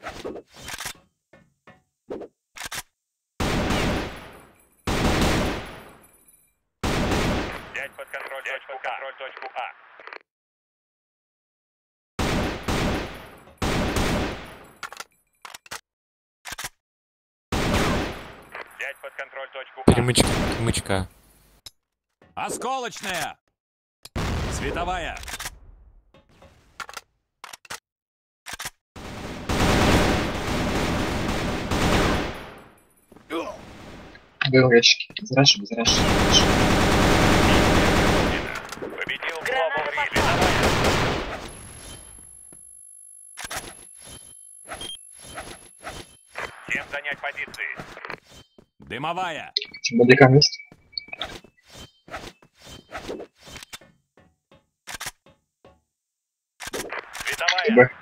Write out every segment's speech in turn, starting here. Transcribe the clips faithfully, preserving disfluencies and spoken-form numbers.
Взять под контроль точку А. Контроль точку А. Взять под контроль точку А. Перемычка, перемычка. Осколочная! Световая! Был ящики. Зараши, зараши. Победил Global Reef. Всем занять позиции. Дымовая! Чемодекам есть? Световая. Б.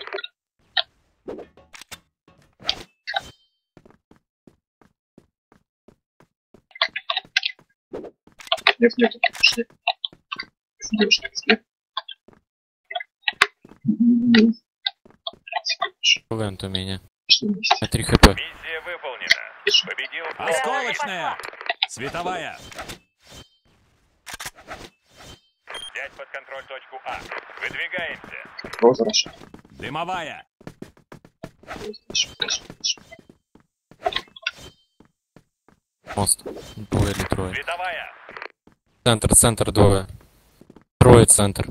Нет, нет, пошли. Девушка, свет. Вент у меня. Пошли вместе. На три хп. Миссия выполнена. Победил Global Reef. Осколочная! Световая! Взять под контроль точку А. Выдвигаемся. О, зараши. Дымовая! Зараши, зараши, зараши. Мост. Двое или трое. Световая. Центр, центр, двое. Трое, центр.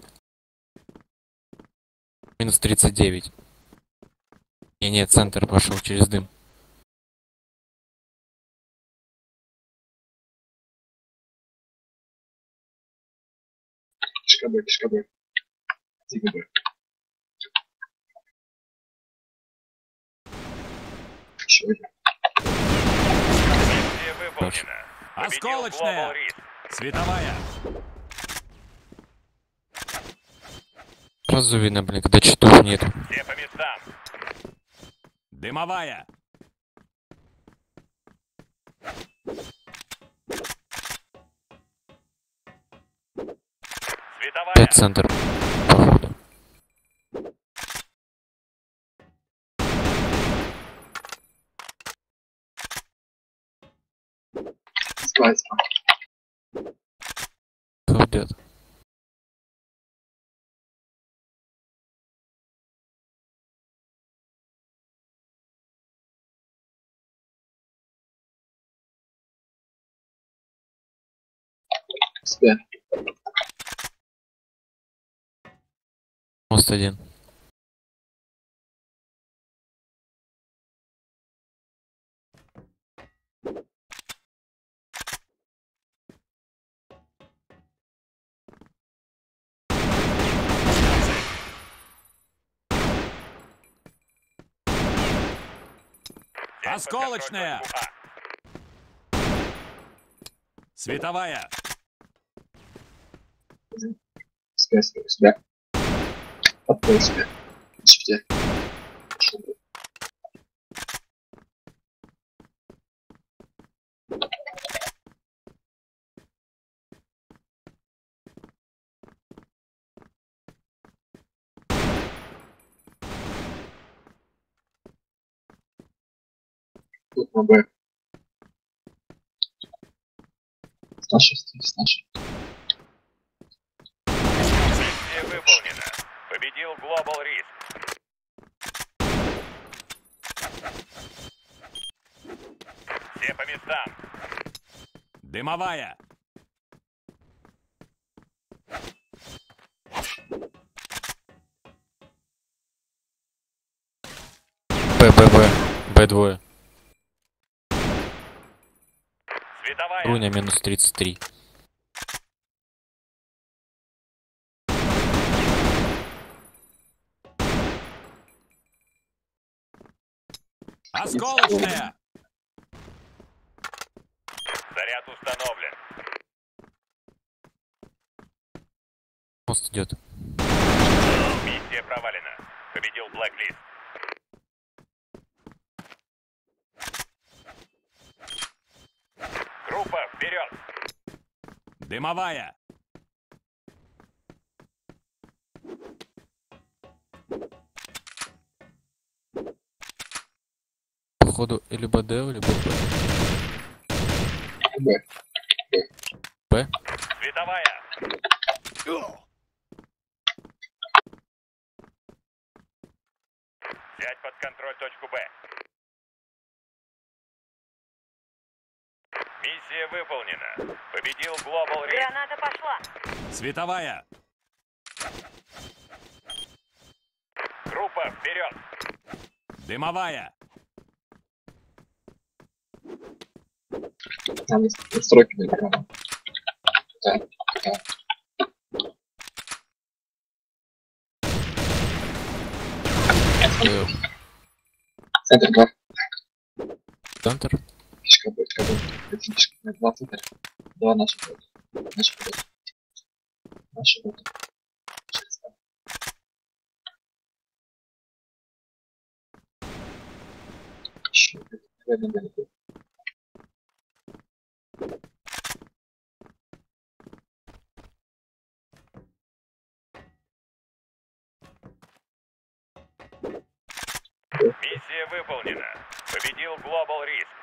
Минус тридцать девять. Не, нет, центр пошел через дым. Кишка Б, кишка Б. Тига Б. Еще один. Миссия выполнена. Победил Осколочная! Global Reef. Световая! Сразу видно, блин, когда читов нету. Все по местам. Дымовая! Световая. Опять центр. Походу. Слайд. Ходят. С. Мост один. Взять под контроль Осколочная! точку А. Световая! Себя, себя, себя. Отпой себя. Чифте. Пошел. Тут на Б. С нашей, с нашей. Миссия выполнена. Победил Global Reef. Все по местам. Дымовая! Б, Б, Б. Б двое. Световая. Руня минус тридцать три. Осколочная! Заряд установлен. Мост идет. Миссия провалена. Победил Blacklist. Группа, вперед! Дымовая! походу, либо Д, либо Б. Б. Б? Световая. Взять под контроль точку Б. Миссия выполнена. Победил Global Risk. Граната пошла. Световая. Группа, вперед! Дымовая. Там есть настройки для экрана. Да, да. Э, Центр два. Центр. Фишка будет, как бы. Фишка будет два центра. Два наши будут. Наши будут. Наши будут. Еще наверное, далеко. Миссия выполнена. Победил Global Risk.